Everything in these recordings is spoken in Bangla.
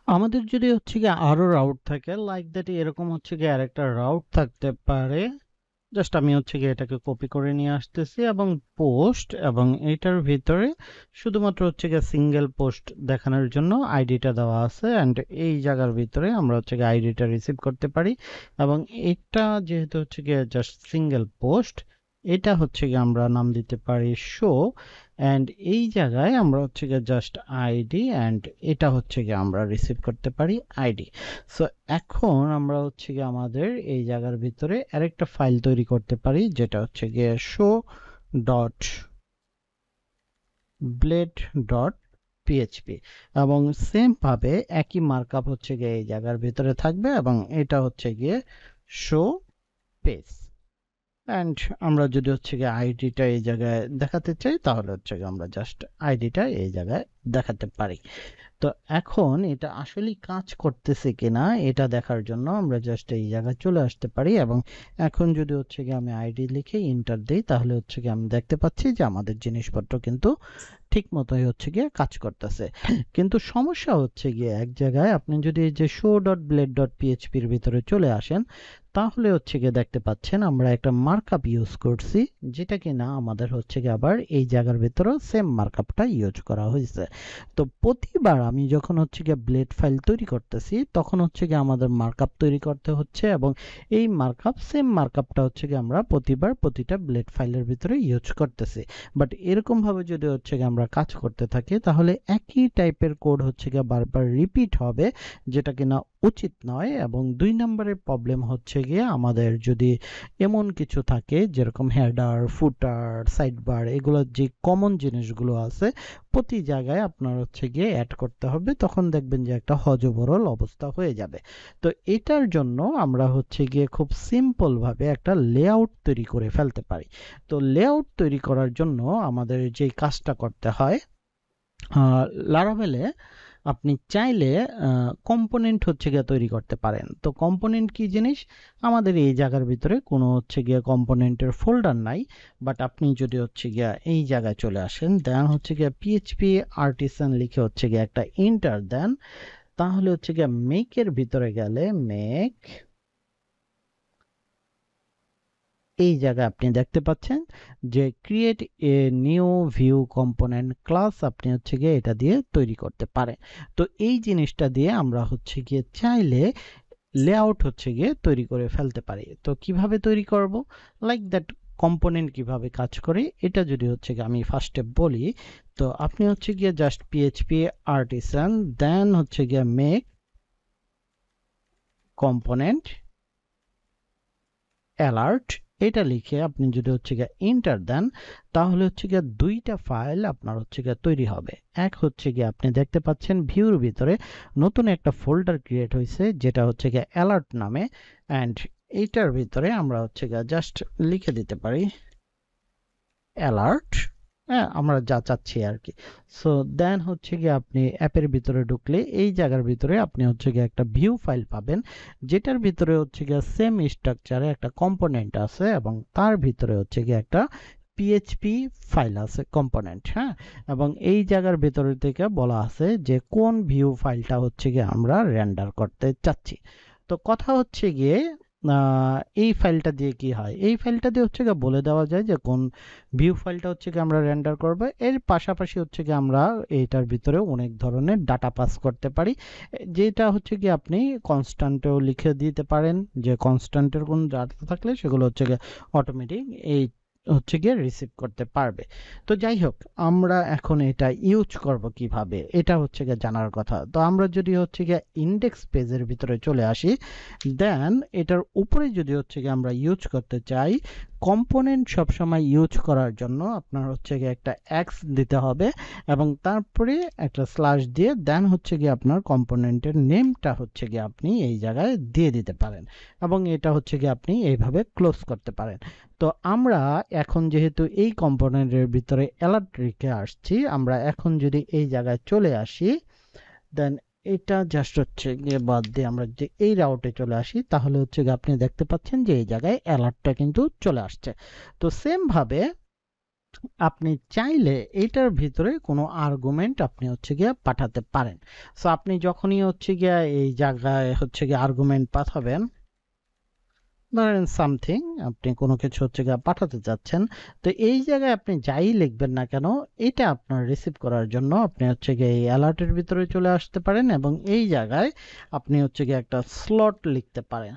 আমাদের যদি হচ্ছে গিয়ে আরো রাউট থাকে লাইক দ্যাট, এরকম হচ্ছে গিয়ে আরেকটা রাউট থাকতে পারে। জাস্ট আমি হচ্ছে গিয়ে এটাকে কপি করে নিয়ে আসতেছি এবং পোস্ট, এবং এটার ভিতরে শুধুমাত্র হচ্ছে গিয়ে সিঙ্গেল পোস্ট দেখানোর জন্য আইডিটা দেওয়া আছে, অ্যান্ড এই জায়গার ভিতরে আমরা হচ্ছে গিয়ে আইডিটা রিসিভ করতে পারি। এবং এটা যেহেতু হচ্ছে গিয়ে জাস্ট সিঙ্গেল পোস্ট, এটা হচ্ছে গিয়ে আমরা নাম দিতে পারি শো, অ্যান্ড এই জায়গায় আমরা হচ্ছে গিয়ে জাস্ট আইডি, অ্যান্ড এটা হচ্ছে গিয়ে আমরা রিসিভ করতে পারি আইডি। সো এখন আমরা হচ্ছে গিয়ে আমাদের এই জায়গার ভিতরে আরেকটা ফাইল তৈরি করতে পারি, যেটা হচ্ছে গিয়ে show dot blade dot PHP, এবং সেম ভাবে একই মার্কআপ হচ্ছে গিয়ে এই জায়গার ভিতরে থাকবে, এবং এটা হচ্ছে গিয়ে শো পেজ। অ্যান্ড আমরা যদি হচ্ছে গিয়ে আইডিটা এই জায়গায় দেখাতে চাই, তাহলে হচ্ছে গিয়ে আমরা জাস্ট আইডিটা এই জায়গায় দেখাতে পারি। তো এখন এটা আসলেই কাজ করতেছে কিনা এটা দেখার জন্য আমরা জাস্ট এই জায়গায় চলে আসতে পারি, এবং এখন যদি হচ্ছে গিয়ে আমি আইডি লিখে এন্টার দেই, তাহলে হচ্ছে গিয়ে আমি দেখতে পাচ্ছি যে আমাদের জিনিসপত্র কিন্তু ঠিক মতোই হচ্ছে গিয়ে কাজ করতেছে। কিন্তু সমস্যা হচ্ছে গিয়ে এক জায়গায়, আপনি যদি এই যে শো ডট ব্লেড ডট পিএইচপির ভিতরে চলে আসেন, তাহলে হচ্ছে গিয়ে দেখতে পাচ্ছেন আমরা একটা মার্কআপ ইউজ করছি, যেটা কিনা আমাদের হচ্ছে গিয়ে আবার এই জায়গার ভিতরেও সেম মার্কআপটা ইউজ করা হয়েছে। তো প্রতিবার আমি যখন হচ্ছে গিয়ে ব্লেড ফাইল তৈরি করতেছি, তখন হচ্ছে গিয়ে আমাদের মার্কআপ তৈরি করতে হচ্ছে, এবং এই মার্কআপ সেম মার্কআপটা হচ্ছে গিয়ে আমরা প্রতিবার প্রতিটা ব্লেড ফাইলের ভিতরে ইউজ করতেছি। বাট এরকম ভাবে যদি হচ্ছে গিয়ে আমরা কাজ করতে থাকি, তাহলে একই টাইপের কোড হচ্ছে গিয়ে বারবার রিপিট হবে, যেটা কিনা উচিত নয়। এবং 2 নম্বরের প্রবলেম হচ্ছে গিয়ে আমাদের যদি এমন কিছু থাকে যেরকম হেডার, ফুটার, সাইডবার, এগুলো যে কমন জিনিসগুলো আছে প্রতি জায়গায় আপনার হচ্ছে গিয়ে অ্যাড করতে হবে, তখন দেখবেন যে একটা হযবরল অবস্থা হয়ে যাবে। তো এটার জন্য আমরা হচ্ছে গিয়ে খুব সিম্পল ভাবে একটা লেআউট তৈরি করে ফেলতে পারি। তো লেআউট তৈরি করার জন্য আমাদের যে কাজটা করতে হয়, লারাভেলে আপনি চাইলে কম্পোনেন্ট হচ্ছে গিয়ে তৈরি করতে পারেন। তো কম্পোনেন্ট কি জিনিস? আমাদের এই জায়গার ভিতরে কোনো হচ্ছে গিয়ে কম্পোনেন্টের ফোল্ডার নাই, বাট আপনি যদি হচ্ছে গিয়ে এই জায়গায় চলে আসেন, দেন হচ্ছে গিয়ে পিএইচপি আর্টিসান লিখে হচ্ছে গিয়ে একটা এন্টার দেন, তাহলে হচ্ছে গিয়ে মেকের ভিতরে গেলে মেক, এই জায়গায় আপনি দেখতে পাচ্ছেন যে create a new view component class আপনি হচ্ছে গিয়ে এটা দিয়ে তৈরি করতে পারেন। তো এই জিনিসটা দিয়ে আমরা হচ্ছে গিয়ে চাইলে লেআউট হচ্ছে গিয়ে তৈরি করে ফেলতে পারি। তো কিভাবে তৈরি করব, লাইক দ্যাট, কম্পোনেন্ট কিভাবে কাজ করে এটা যদি হচ্ছে গিয়ে আমি ফার্স্টে বলি, তো আপনি হচ্ছে গিয়ে জাস্ট পিএইচপি আর্টিসান দেন হচ্ছে গিয়ে মেক কম্পোনেন্ট অ্যালার্ট, এটা লিখে আপনি যদি হচ্ছে গিয়ে এন্টার দেন, তাহলে হচ্ছে গিয়ে দুইটা ফাইল আপনার হচ্ছে গিয়ে তৈরি হবে। এক হচ্ছে গিয়ে আপনি দেখতে পাচ্ছেন ভিউর ভিতরে নতুন একটা ফোল্ডার ক্রিয়েট হয়েছে, যেটা হচ্ছে গিয়ে অ্যালার্ট নামে, অ্যান্ড এইটার ভিতরে আমরা হচ্ছে গিয়ে জাস্ট লিখে দিতে পারি অ্যালার্ট, হ্যাঁ, আমরা যা চাচ্ছি আর কি। সো দেন হচ্ছে গিয়ে আপনি অ্যাপের ভিতরে ঢুকলে এই জায়গার ভিতরে আপনি হচ্ছে গিয়ে একটা ভিউ ফাইল পাবেন, যেটার ভিতরে হচ্ছে গিয়ে সেম স্ট্রাকচারে একটা কম্পোনেন্ট আছে, এবং তার ভিতরে হচ্ছে গিয়ে একটা পিএইচপি ফাইল আছে কম্পোনেন্ট, হ্যাঁ। এবং এই জায়গার ভিতরে থেকে বলা আছে যে কোন ভিউ ফাইলটা হচ্ছে গিয়ে আমরা রেন্ডার করতে চাচ্ছি। তো কথা হচ্ছে গিয়ে এই ফাইলটা দিয়ে কি হয়, এই ফাইলটা দিয়ে হচ্ছে গিয়ে বলে দেওয়া যায় যে কোন ভিউ ফাইলটা হচ্ছে গিয়ে আমরা রেন্ডার করব। এর পাশাপাশি হচ্ছে গিয়ে আমরা এটার ভিতরে অনেক ধরনের ডাটা পাস করতে পারি, যেটা হচ্ছে গিয়ে আপনি কনস্ট্যান্টেও লিখে দিতে পারেন, যে কনস্ট্যান্টের কোন ডাটা থাকলে সেগুলো হচ্ছে গিয়ে অটোমেটিক এই হচ্ছে গিয়ে রিসিভ করতে পারবে। তো যাই হোক, আমরা এখন এটা ইউজ করব কিভাবে এটা হচ্ছে গিয়ে জানার কথা। তো আমরা যদি হচ্ছে গিয়ে ইন্ডেক্স পেজের ভিতরে চলে আসি, দেন এটার উপরে যদি হচ্ছে গিয়ে আমরা ইউজ করতে চাই, কম্পোনেন্ট সবসময় ইউজ করার জন্য আপনার হচ্ছে গিয়ে একটা এক্স দিতে হবে, এবং তারপরে একটা স্ল্যাশ দিয়ে দেন হচ্ছে গিয়ে আপনার কম্পোনেন্টের নেমটা হচ্ছে গিয়ে আপনি এই জায়গায় দিয়ে দিতে পারেন, এবং এটা হচ্ছে গিয়ে আপনি এইভাবে ক্লোজ করতে পারেন। তো আমরা এখন যেহেতু এই কম্পোনেন্টের ভিতরে অ্যালার্ট রেখে আসছি, আমরা এখন যদি এই জায়গায় চলে আসি, দেন এটা জাস্ট হচ্ছে গিয়ে বাদ দিয়ে আমরা যে এই রাউটে চলে আসি, তাহলে হচ্ছে গিয়ে আপনি দেখতে পাচ্ছেন যে এই জায়গায় অ্যালার্টটা কিন্তু চলে আসছে। তো সেম ভাবে আপনি চাইলে এটার ভিতরে কোনো আর্গুমেন্ট আপনি হচ্ছে গিয়ে পাঠাতে পারেন। সো আপনি যখনই হচ্ছে গিয়ে এই জায়গায় হচ্ছে গিয়ে আর্গুমেন্ট পাঠাবেন, ধরেন সামথিং আপনি কোনো কিছু হচ্ছে গিয়ে পাঠাতে চাচ্ছেন, তো এই জায়গায় আপনি যাই লিখবেন না কেন, এটা আপনার রিসিভ করার জন্য আপনি হচ্ছে গিয়ে এই অ্যালার্টের ভিতরে চলে আসতে পারেন এবং এই জায়গায় আপনি হচ্ছে গিয়ে একটা স্লট লিখতে পারেন।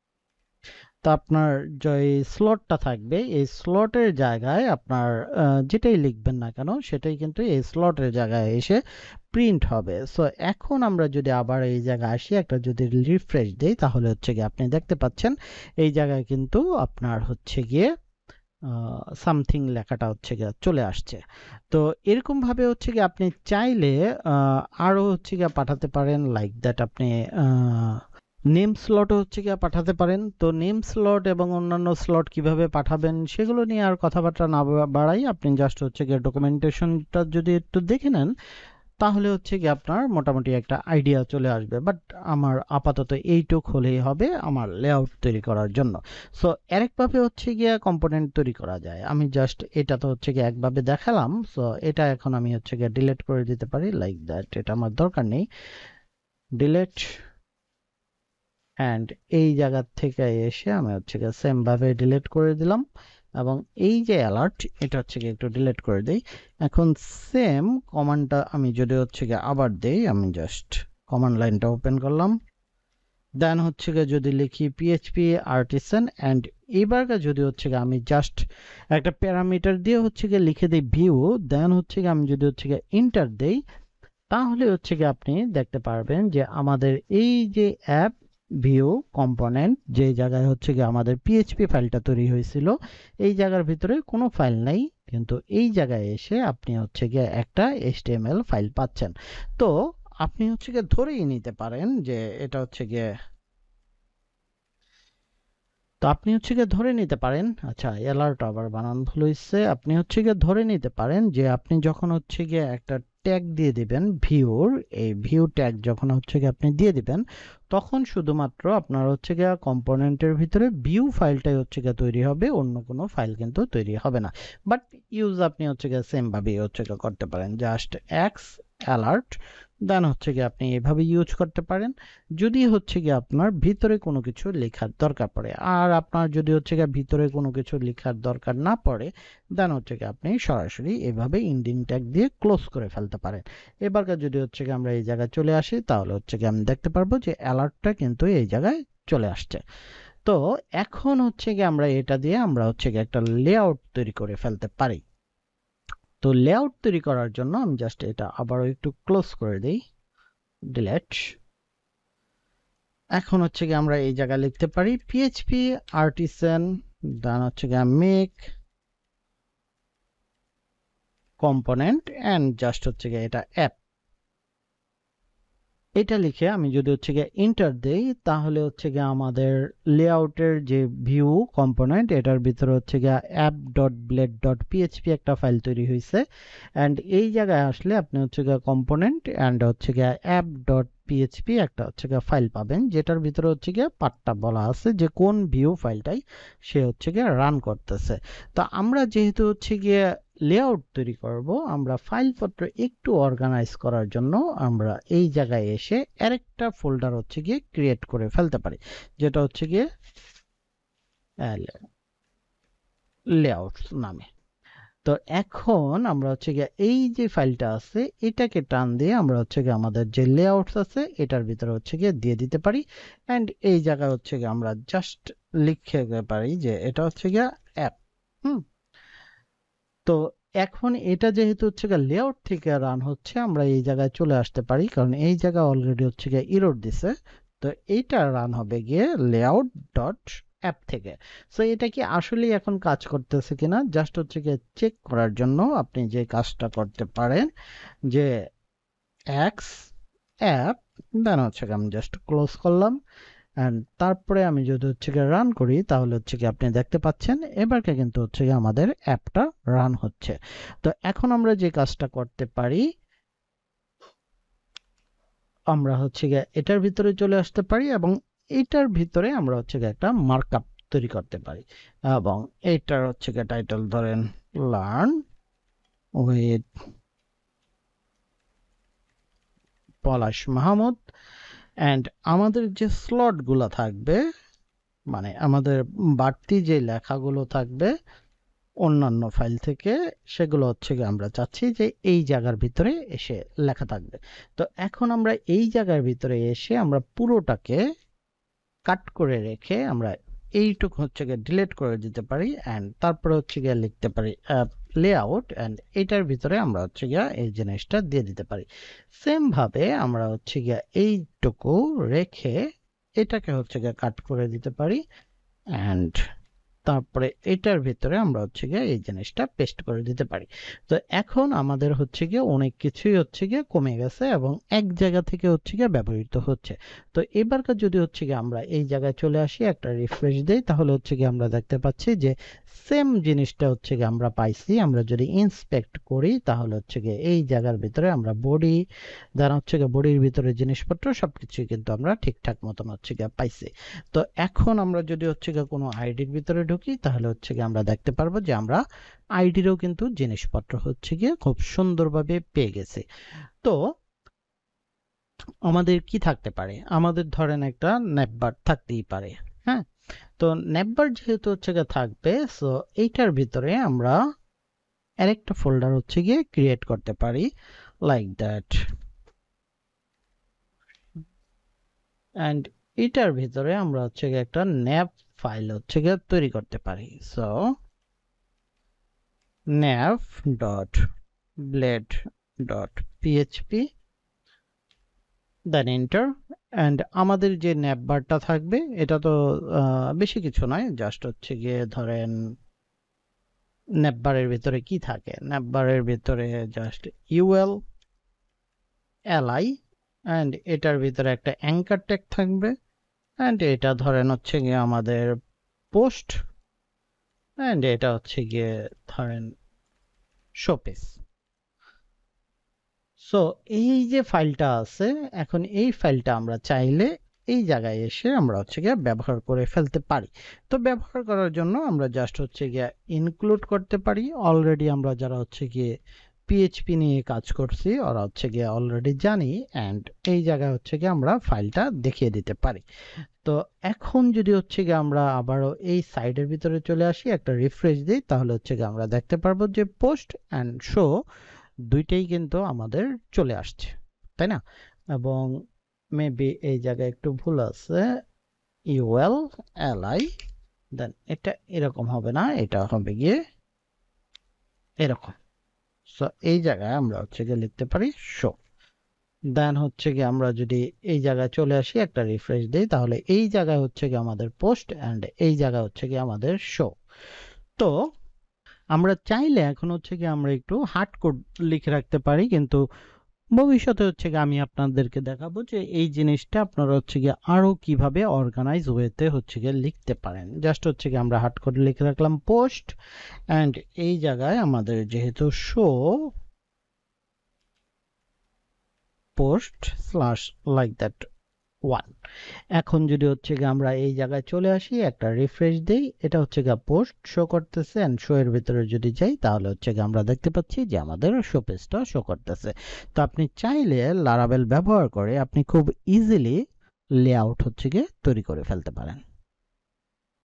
তো আপনার যে স্লটটা থাকবে এই স্লটের জায়গায় আপনার যেটাই লিখবেন না কেন সেটাই কিন্তু এই স্লটের জায়গায় এসে প্রিন্ট হবে। সো এখন আমরা যদি আবার এই জায়গায় আসি, একটা যদি রিফ্রেশ দেই, তাহলে হচ্ছে গিয়ে আপনি দেখতে পাচ্ছেন এই জায়গায় কিন্তু আপনার হচ্ছে গিয়ে সামথিং লেখাটা হচ্ছে গিয়ে চলে আসছে। তো এরকম ভাবে হচ্ছে গিয়ে আপনি চাইলে আরো হচ্ছে গিয়ে পাঠাতে পারেন, লাইক দ্যাট আপনি নেম স্লটও হচ্ছে গিয়ে পাঠাতে পারেন। তো নেম স্লট এবং অন্যান্য স্লট কিভাবে পাঠাবেন সেগুলো নিয়ে আর কথাবার্তা না বাড়াই, আপনি জাস্ট হচ্ছে গিয়ে ডকুমেন্টেশনটা যদি একটু দেখে নেন, তাহলে হচ্ছে গিয়ে আপনার মোটামুটি একটা আইডিয়া চলে আসবে। বাট আমার আপাতত এইটুক হলেই হবে আমার লেআউট তৈরি করার জন্য। সো আরেকভাবে হচ্ছে গিয়ে কম্পোনেন্ট তৈরি করা যায়। আমি জাস্ট এটা তো হচ্ছে গিয়ে একভাবে দেখালাম, সো এটা এখন আমি হচ্ছে গিয়ে ডিলিট করে দিতে পারি, লাইক দ্যাট। এটা আমার দরকার নেই, ডিলিট। অ্যান্ড এই জায়গা থেকে এসে আমি হচ্ছে গিয়ে সেম ভাবে ডিলিট করে দিলাম এবং এই যে অ্যালার্ট এটা হচ্ছে গিয়ে একটু ডিলিট করে দেই। এখন সেম কমান্ডটা আমি যদি হচ্ছে গিয়ে আবার দেই, আমি জাস্ট কমান্ড লাইনটা ওপেন করলাম, দেন হচ্ছে গিয়ে যদি লিখি পিএইচপি আর্টিসান, অ্যান্ড এইবারটা যদি হচ্ছে গিয়ে আমি জাস্ট একটা প্যারামিটার দিয়ে হচ্ছে গিয়ে লিখে দিই ভিউ, দেন হচ্ছে গিয়ে আমি যদি হচ্ছে গিয়ে এন্টার দেই, তাহলে হচ্ছে গিয়ে আপনি দেখতে পারবেন যে আমাদের এই যে অ্যাপ ভিউ কম্পোনেন্ট যে জায়গায় হচ্ছে গিয়ে আমাদের পিএইচপি ফাইলটা তৈরি হয়েছিল, এই জায়গার ভিতরে কোনো ফাইল নাই, কিন্তু এই জায়গায় এসে আপনি হচ্ছে গিয়ে একটা এইচটিএমএল ফাইল পাচ্ছেন। তো আপনি হচ্ছে গিয়ে ধরেই নিতে পারেন যে এটা হচ্ছে গিয়ে, তো আপনি হচ্ছে গিয়ে ধরে নিতে পারেন, আচ্ছা অ্যালার্ট আবার বানান ভুল হয়েছে, আপনি হচ্ছে গিয়ে ধরে নিতে পারেন যে আপনি যখন হচ্ছে গিয়ে একটা ট্যাগ দিয়ে দিবেন ভিউর, এই ভিউ ট্যাগ যখন হচ্ছে গিয়ে আপনি দিয়ে দিবেন, তখন শুধুমাত্র আপনার হচ্ছে গিয়ে কম্পোনেন্টের ভিতরে ভিউ ফাইলটাই হচ্ছে গিয়ে তৈরি হবে, অন্য কোনো ফাইল কিন্তু তৈরি হবে না। বাট ইউজ আপনি হচ্ছে গিয়ে সেম ভাবেই হচ্ছে গিয়ে করতে পারেন, জাস্ট এক্স অ্যালার্ট, দেন হচ্ছে গিয়ে আপনি এভাবে ইউজ করতে পারেন যদি হচ্ছে গিয়ে আপনার ভিতরে কোনো কিছু লেখার দরকার পড়ে। আর আপনার যদি হচ্ছে গিয়ে ভিতরে কোনো কিছু লেখার দরকার না পড়ে, দেন হচ্ছে গিয়ে আপনি সরাসরি এভাবে ইন্ডিং ট্যাগ দিয়ে ক্লোজ করে ফেলতে পারেন। এবারকার যদি হচ্ছে গিয়ে আমরা এই জায়গায় চলে আসি, তাহলে হচ্ছে গিয়ে আমি দেখতে পারবো যে অ্যালার্টটা কিন্তু এই জায়গায় চলে আসছে। তো এখন হচ্ছে গিয়ে আমরা এটা দিয়ে আমরা হচ্ছে গিয়ে একটা লেআউট তৈরি করে ফেলতে পারি। তো লেআউট তৈরি করার জন্য আমি জাস্ট এটা আবারও একটু ক্লোজ করে দিই, ডিলিট। এখন হচ্ছে গিয়ে আমরা এই জায়গায় লিখতে পারি পিএইচপি আর্টিসান, দেন হচ্ছে গিয়ে মেক কম্পোনেন্ট এন্ড জাস্ট হচ্ছে গিয়ে এটা অ্যাপ, এটা লিখে আমি যদি হচ্ছে গিয়ে এন্টার দেই, তাহলে হচ্ছে গিয়ে আমাদের লেআউটের যে ভিউ কম্পোনেন্ট এটার ভিতরে হচ্ছে গিয়ে app dot blade dot PHP একটা ফাইল তৈরি হয়েছে। অ্যান্ড এই জায়গায় আসলে আপনি হচ্ছে গিয়ে কম্পোনেন্ট অ্যান্ড হচ্ছে গিয়ে অ্যাপ ডট পিএইচপি একটা হচ্ছে গিয়ে ফাইল পাবেন, যেটার ভিতরে হচ্ছে গিয়ে পার্টটা বলা আছে যে কোন ভিউ ফাইলটাই সে হচ্ছে গিয়ে রান করতেছে। তো আমরা যেহেতু হচ্ছে গিয়ে লেআউট তৈরি করব, আমরা ফাইলপত্র একটু অর্গানাইজ করার জন্য আমরা এই জায়গায় এসে আরেকটা ফোল্ডার হচ্ছে গিয়ে ক্রিয়েট করে ফেলতে পারি, যেটা হচ্ছে গিয়ে লেআউটস নামে। তো এখন আমরা হচ্ছে গিয়ে এই যে ফাইলটা আছে এটাকে টান দিয়ে আমরা হচ্ছে গিয়ে আমাদের যে লেআউটস আছে এটার ভিতরে হচ্ছে গিয়ে দিয়ে দিতে পারি। এন্ড এই জায়গায় হচ্ছে গিয়ে আমরা জাস্ট লিখে পারি যে এটা হচ্ছে গিয়ে অ্যাপ। তো এখন এটা যেহেতু হচ্ছে গিয়ে লেআউট থেকে রান হচ্ছে, আমরা এই জায়গায় চলে আসতে পারি, কারণ এই জায়গা অলরেডি হচ্ছে গিয়ে এরর দিছে। তো এইটা রান হবে গিয়ে লেআউট ডট অ্যাপ থেকে। সো এটা কি আসলেই এখন কাজ করতেছে কিনা জাস্ট হচ্ছে গিয়ে চেক করার জন্য আপনি যে কাজটা করতে পারেন যে এক্স অ্যাপ, দেন হচ্ছে গিয়ে আমি জাস্ট ক্লোজ করলাম, এন্ড তারপরে আমি যদি হচ্ছে গিয়ে রান করি, তাহলে হচ্ছে কি আপনি দেখতে পাচ্ছেন এবারকে কিন্তু হচ্ছে গিয়ে আমাদের অ্যাপটা রান হচ্ছে। তো এখন আমরা যে কাজটা করতে পারি, আমরা হচ্ছে গিয়ে এটার ভিতরে চলে আসতে পারি এবং এটার ভিতরে আমরা হচ্ছে গিয়ে একটা মার্কআপ তৈরি করতে পারি। এবং এইটার হচ্ছে গিয়ে টাইটেল ধরেন learn with Palash Mahmud. And আমাদের যে স্লটগুলো থাকবে, মানে আমাদের বাড়তি যে লেখাগুলো থাকবে অন্যান্য ফাইল থেকে, সেগুলো হচ্ছে গিয়ে আমরা চাচ্ছি যে এই জায়গার ভিতরে এসে লেখা থাকবে। তো এখন আমরা এই জায়গার ভিতরে এসে আমরা পুরোটাকে কাট করে রেখে আমরা এইটুকু হচ্ছে গিয়ে ডিলিট করে দিতে পারি। অ্যান্ড তারপরে হচ্ছে গিয়ে লিখতে পারি লেআউট, অ্যান্ড এইটার ভিতরে আমরা হচ্ছে গিয়ে এই জিনিসটা দিয়ে দিতে পারি। সেম ভাবে আমরা হচ্ছে গিয়ে এইটুকু রেখে এটাকে হচ্ছে গিয়ে কাট করে দিতে পারি। অ্যান্ড তারপরে এটার ভিতরে আমরা হচ্ছে গিয়ে এই জিনিসটা পেস্ট করে দিতে পারি। তো এখন আমাদের হচ্ছে গিয়ে অনেক কিছুই হচ্ছে গিয়ে কমে গেছে এবং এক জায়গা থেকে হচ্ছে গিয়ে ব্যবহৃত হচ্ছে। তো এবারকার যদি হচ্ছে গিয়ে আমরা এই জায়গায় চলে আসি, একটা রিফ্রেশ দেই, তাহলে হচ্ছে গিয়ে আমরা দেখতে পাচ্ছি যে সেম জিনিসটা হচ্ছে গিয়ে আমরা পাইছি। আমরা যদি ইন্সপেক্ট করি তাহলে হচ্ছে গিয়ে এই জায়গার ভিতরে আমরা বডি, যারা হচ্ছে গিয়ে বডির ভিতরে জিনিসপত্র সবকিছুই কিন্তু আমরা ঠিকঠাক মতন হচ্ছে গিয়ে পাইছি। তো এখন আমরা যদি হচ্ছে গিয়ে কোনো আইডির ভিতরে ঢুকি তাহলে হচ্ছে গিয়ে আমরা দেখতে পারবো যে আমরা আইডিরও কিন্তু জিনিসপত্র হচ্ছে গিয়ে খুব সুন্দরভাবে পেয়ে গেছি। তো আমাদের কি থাকতে পারে, আমাদের ধরেন একটা নেটবার থাকতেই পারে। হ্যাঁ, তো নেটবার যেহেতু হচ্ছে গিয়ে থাকবে, সো এইটার ভিতরে আমরা আরেকটা ফোল্ডার হচ্ছে গিয়ে ক্রিয়েট করতে পারি লাইক দ্যাট। অ্যান্ড এটার ভিতরে আমরা হচ্ছে গিয়ে একটা nav ফাইল হচ্ছে গিয়ে তৈরি করতে পারি। So nav.blade.php, then enter. And আমাদের যে nav বারটা থাকবে এটা তো বেশি কিছু নয়, জাস্ট হচ্ছে গিয়ে ধরেন nav বারের ভিতরে কি থাকে, nav বারের ভিতরে জাস্ট ul li, অ্যান্ড এটার ভিতরে একটা অ্যাঙ্কার ট্যাগ থাকবে। অ্যান্ড এটা ধরেন হচ্ছে গিয়ে আমাদের পোস্ট, অ্যান্ড এটা হচ্ছে গিয়ে ধরেন শোপিস। সো এই যে ফাইলটা আছে, এখন এই ফাইলটা আমরা চাইলে এই জায়গায় এসে আমরা হচ্ছে গিয়ে ব্যবহার করে ফেলতে পারি। তো ব্যবহার করার জন্য আমরা জাস্ট হচ্ছে গিয়ে ইনক্লুড করতে পারি। অলরেডি আমরা যারা হচ্ছে গিয়ে পিএইচপি নিয়ে কাজ করছি ওরা হচ্ছে গিয়ে অলরেডি জানি। অ্যান্ড এই জায়গায় হচ্ছে গিয়ে আমরা ফাইলটা দেখিয়ে দিতে পারি। তো এখন যদি হচ্ছে গিয়ে আমরা আবারও এই সাইডের ভিতরে চলে আসি, একটা রিফ্রেশ দিই, তাহলে হচ্ছে গিয়ে আমরা দেখতে পারবো যে পোস্ট অ্যান্ড শো দুইটাই কিন্তু আমাদের চলে আসছে, তাই না? এবং মেবি এই জায়গায় একটু ভুল আছে, ইউএল এলআই, দেন এটা এরকম হবে না, এটা হবে গিয়ে এরকম। সো এই জায়গায় আমরা হচ্ছে গিয়ে লিখতে পারি শো। দেন হচ্ছে গিয়ে আমরা যদি এই জায়গায় চলে আসি, একটা রিফ্রেশ দিই, তাহলে এই জায়গায় হচ্ছে গিয়ে আমাদের পোস্ট অ্যান্ড এই জায়গায় হচ্ছে গিয়ে আমাদের শো। তো আমরা চাইলে এখন হচ্ছে গিয়ে আমরা একটু হার্ড কোড লিখে রাখতে পারি, কিন্তু ভবিষ্যতে হচ্ছে গিয়ে আমি আপনাদেরকে দেখাবো যে এই জিনিসটা আপনারা হচ্ছে গিয়ে আরো কিভাবে অর্গানাইজ ওয়েতে হচ্ছে গিয়ে লিখতে পারেন। জাস্ট হচ্ছে গিয়ে আমরা হার্ড কোড লিখে রাখলাম পোস্ট, অ্যান্ড এই জায়গায় আমাদের যেহেতু show post slash like that 1। এখন যদি হচ্ছে গিয়ে আমরা এই জায়গায় চলে আসি, একটা রিফ্রেশ দেই, এটা হচ্ছে গিয়ে পোস্ট শো করতেছে, এন্ড শো এর ভিতরে যদি যাই তাহলে হচ্ছে গিয়ে আমরা দেখতে পাচ্ছি যে আমাদের শো পেজটা শো করতেছে। তো আপনি চাইলে লারাভেল ব্যবহার করে আপনি খুব ইজিলি লেআউট হচ্ছে গিয়ে তৈরি করে ফেলতে পারেন।